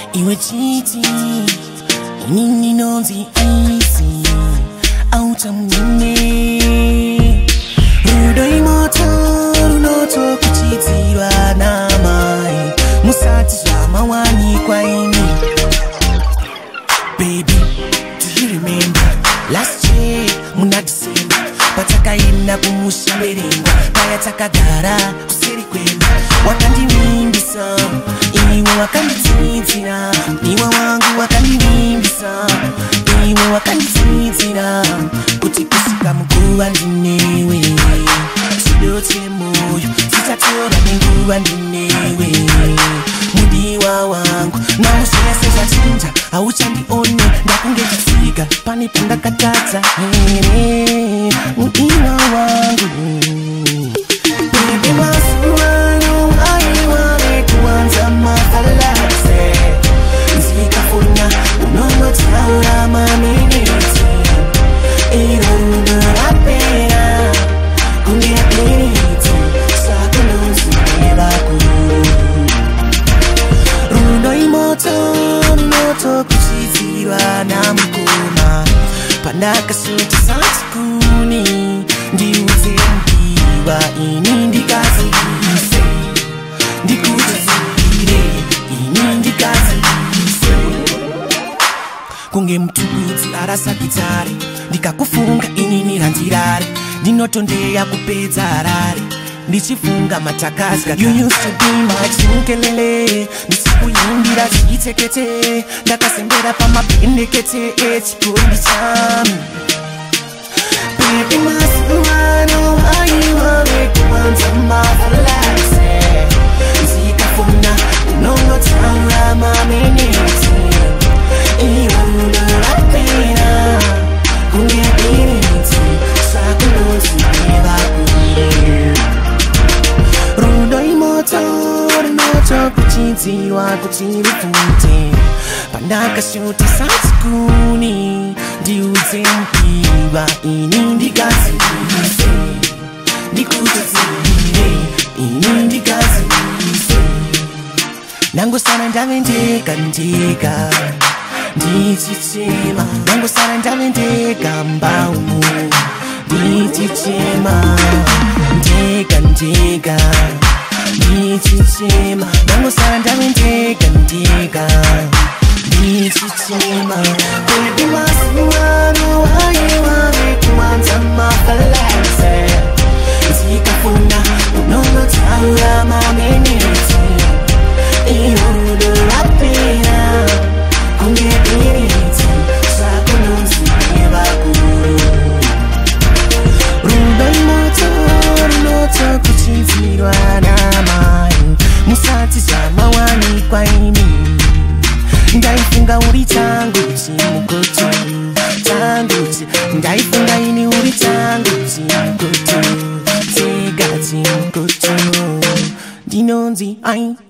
Iwe chiti inini nonzi easy auta mune rudo imoto runoto kuchidzirwa namai musati zvamawani kwaini. Baby, do you remember last year muna December patakaenda kumusha merenga paya takagara kuseri kwemba wakandivimbisa iwe wakandidzidzira iwe wangu wakandivimbisa iwe wakandidzidzira kuti kusika muguva ndinewe chido chemoyo chichatora nenguva ndinewe mudiwa wangu nawo zvese zvachinja hauchandione ndakunge chitsika pane pandakatadza here mudiwa wangu. Baby masuano aiwave kuwanza mafalaze nzikafuna unonotaura maminiti iro rudo rapera kungeapiriti sakunonzivakuru rudo imoto runoto kuchidzirwa namukoma pandakasutisa chikuni ndiudze mudiwa ini ndikazivise ndikudzire ini ndikazivise kunge mutukudzi arasa gitare ndikakufunga inini randirare ndinotondeya kupedza harare ndichifunga matakazga. You used to be my chinkelele ndichikuimbira zviitekete ndakasembera pamapendekete echikondi chami. Baby masuano aiwave kuwanza mafalaze nzikafuna unonotaura mameneti iwe rudo rapera kungeapiriti sakunonzivakuru rudo imoto runoto kuchidziwa kuti rupfute pandakashutisa chikuni ndiudze mudiwa ini ndikazivise ndikudzire ini ndikazivise ndangosara ndave ndega ndega ndichichema ndangosara ndave ndega mbaumu ndichichema ndega ndega ndichichema ndangosara ndave ndega ndega ndichichema. Baby masuano aiwave kuwanza mafalaze nzikafuna unonotaura mameneti iyo rudo rapera kungeapiriti sakunonzivakuru rudo imoto runoto kuchidzirwa namai musati zvamawani kwaini ndaifunga uri changu chimukoto changu ndaifunga ini uri changu chimukoto tega chimukoto ndinonzi ai